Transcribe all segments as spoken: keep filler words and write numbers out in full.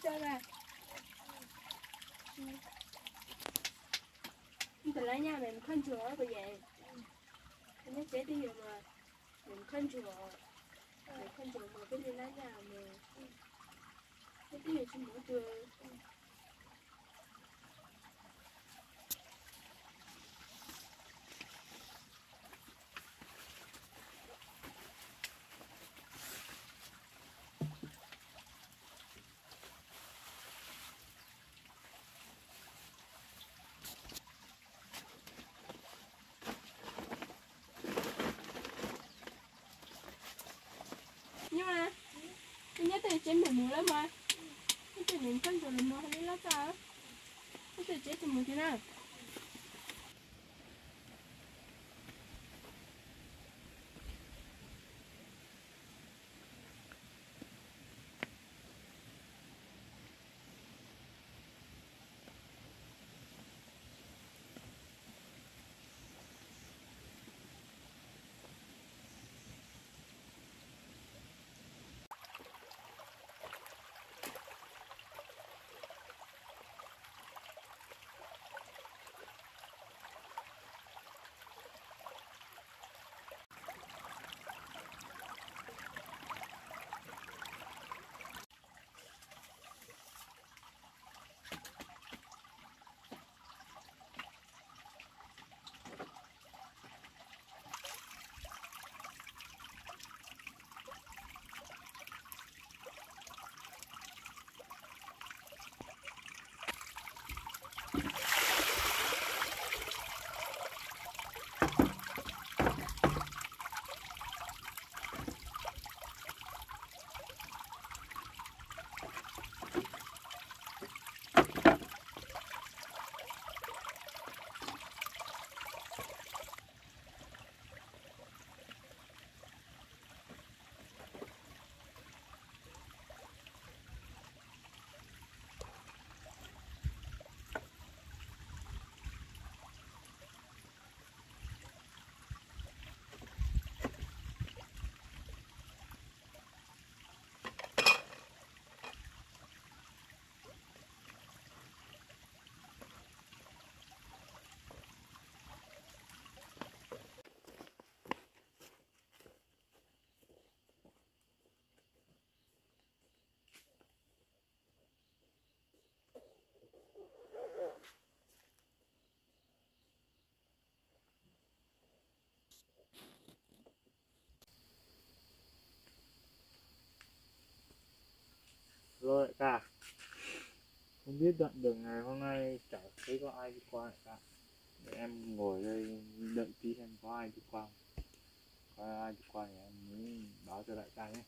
cho ra. Từ lấy nha mình khăn chùa bây giờ. Anh nhớ chế đi rồi mà mình khăn chùa. Mình khăn chùa mà cái đi lấy nhà mà. Cái gì xin bữa trưa. Nhưng mà anh nhớ từ trên mình mua lắm mà. Cái từ mình khăn chùa mình mua hay lấy sao? Cái từ chế từ mua thế nào? Rồi đại ca, không biết đoạn đường này hôm nay chả thấy có ai đi qua đại ca. Để em ngồi đây đợi tí xem có ai đi qua không. Có ai đi qua thì em mới báo cho đại ca nhé.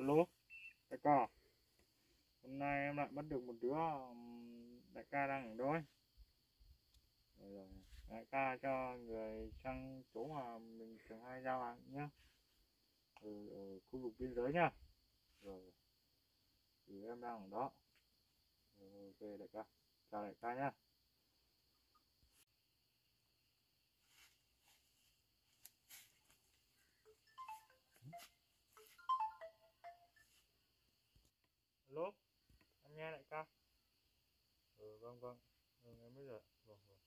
Alo, đại ca. Hôm nay em lại bắt được một đứa. Đại ca đang ở đâu ấy? Rồi, rồi. Đại ca cho người sang chỗ mà mình thường hay giao hàng nhá. Ở, ở khu vực biên giới nhá. Rồi. Thì em đang ở đó. Rồi, ok đại ca. Chào đại ca nhá. Alo, em nghe đại ca. Ừ, vâng vâng. Ừ, em biết rồi. Vâng vâng.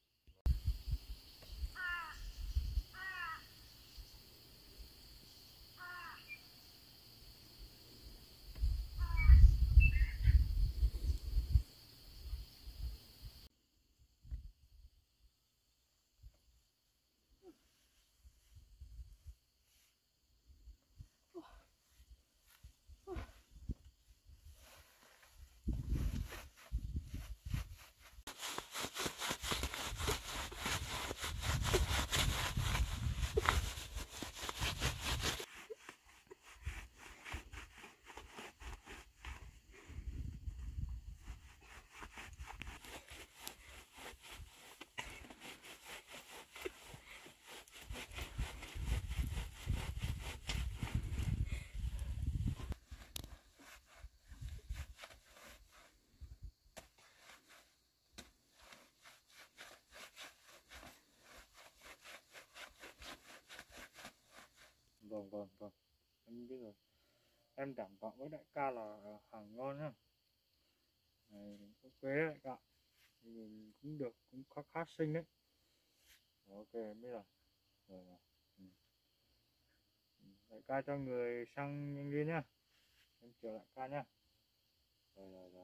Vâng vâng vâng. Em biết rồi. Em đảm bảo với đại ca là hàng ngon nhá. Này, ok đấy đại ca. Mình cũng được, cũng khá khá xinh đấy. Ok em biết rồi. Rồi, rồi. Ừ. Đại ca cho người sang nhanh đi nhá. Em chào đại ca nhá. Rồi rồi rồi.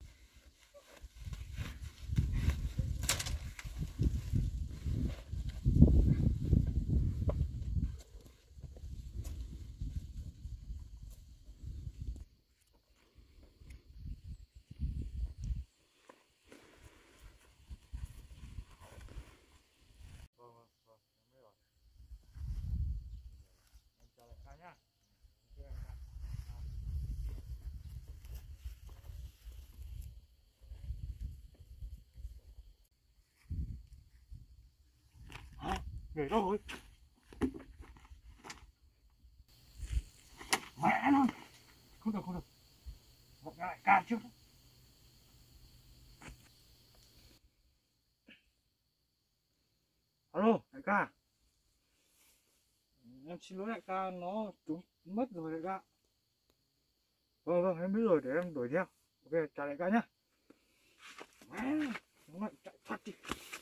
Vâng vâng vâng em biết rồi. Em chào đại ca nhá. Ok, đại ca. Hả? Người đâu rồi? Mẹ nó. Không được không được. Gọi đại ca trước. Alo đại ca. Em xin lỗi đại ca, nó trúng mất rồi đại ca. Vâng vâng em biết rồi, để em đuổi theo. Ok chào đại ca nhá. Mẹ nó lại chạy thoát đi.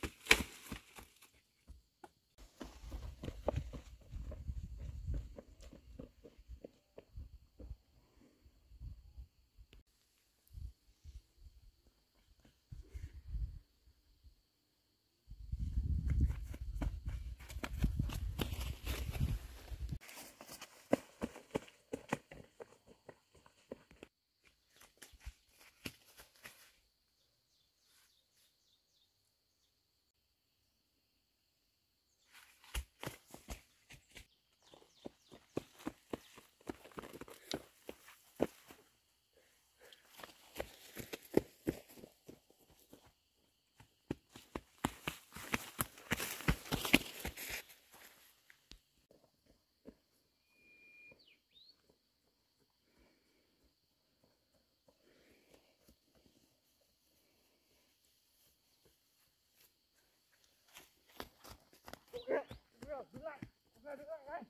Đứng lại, đứng lại, đứng lại ngay.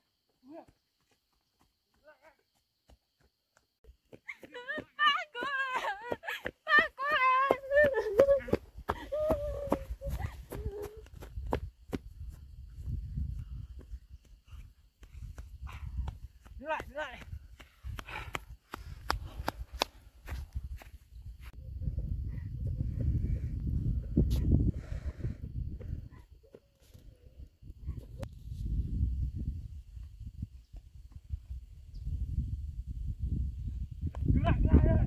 Ba cô à, ba cô à. Đứng lại, đứng lại. Đứng lại, đứng lại.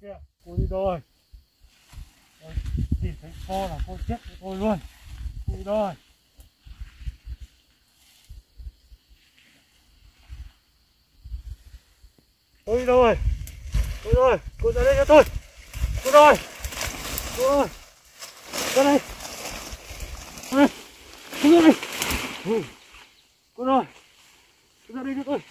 kìa, cô đi đâu rồi? Ôi, tìm thấy cô là cô chết với tôi luôn. Cô đi đâu rồi? Cô đi đâu rồi? Cô đâu rồi? Cô ra đây cho tôi. Cô đâu rồi? Cô đâu rồi? Ra đây. Đây. Cô ra đây. Ừ. Cô đâu rồi? Cô ra đây cho tôi.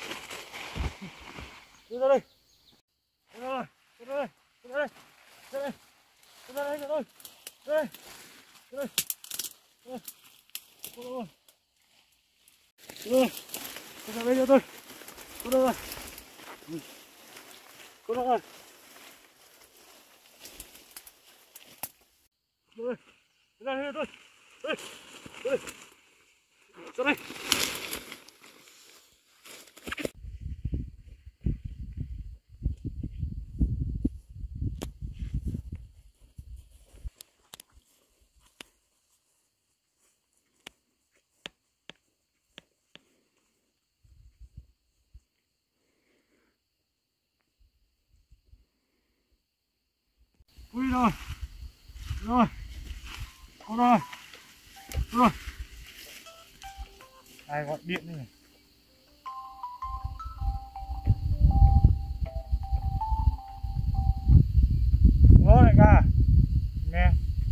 Cô ra đây. Cô đâu rồi? Cô ra đây. Cô ra đây. Ra đây. Cô ra đây cho tôi. Ra đây. Ra đây. Ra đây. Cô đâu rồi? Cô đâu rồi? Cô ra đây cho tôi. Cô đâu rồi? Ừ. Cô đâu rồi? Đây, ra đây cho tôi. Đây, đây, ra đây. Ui rồi, rồi, cô rồi, rồi. Ai gọi điện đây này? Alo đại ca, nghe.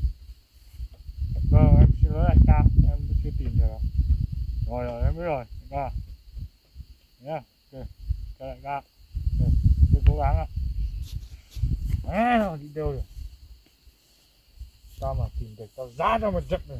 Vâng, em xin lỗi đại ca, em chưa tìm được. Rồi rồi, em biết rồi, đại ca. Nhá, ok, chào đại ca. Tôi cố gắng ạ. Mẹ nó đi đâu rồi? Sao mà tìm được, tao giá cho một trận rồi.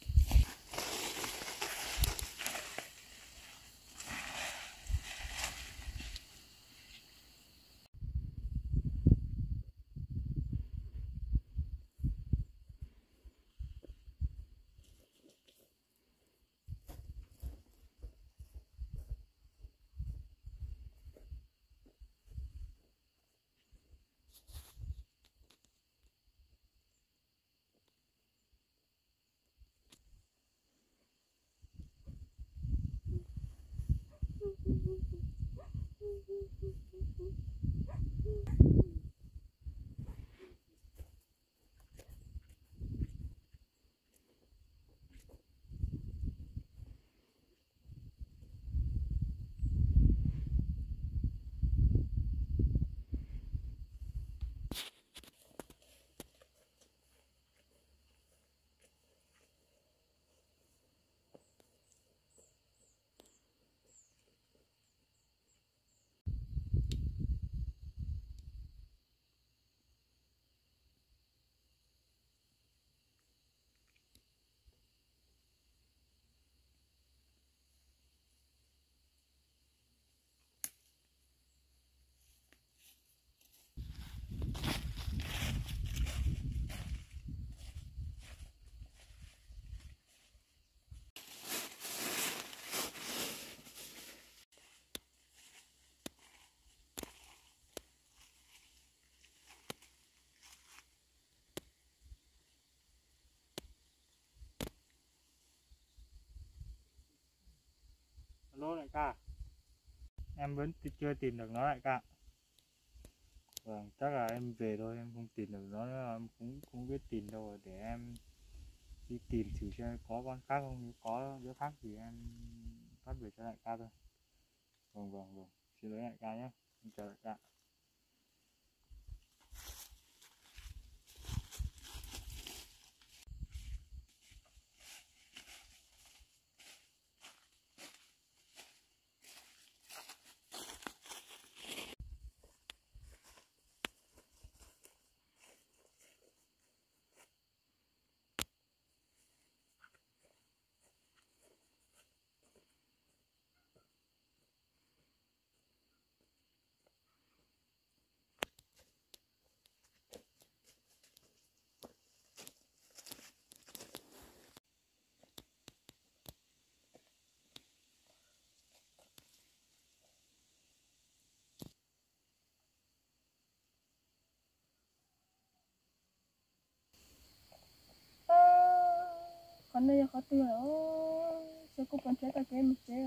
Alo đại ca, em vẫn chưa tìm được nó đại ca. Vâng, chắc là em về thôi, em không tìm được nó nữa, em cũng không biết tìm đâu rồi, để em đi tìm thử xem có con khác không, nếu có đứa khác thì em phát về cho đại ca thôi. Vâng vâng vâng, xin lỗi đại ca nhé, em chào đại ca. Con này có tiền rồi, sẽ có con chết ta cái một chế